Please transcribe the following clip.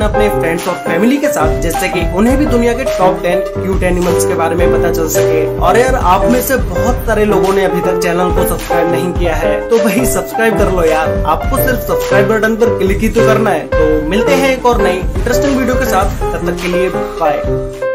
करना अपने फ्रेंड्स और फैमिली के साथ, जिससे कि उन्हें भी दुनिया के टॉप 10 क्यूट एनिमल्स के बारे में पता चल सके। और यार आप में से बहुत सारे लोगों ने अभी तक चैनल को सब्सक्राइब नहीं किया है, तो भाई सब्सक्राइब कर लो यार। आपको सिर्फ सब्सक्राइब बटन पर क्लिक ही तो करना है। तो मिलते हैं एक और नई इंटरेस्टिंग वीडियो के साथ, तब तक के लिए बाय।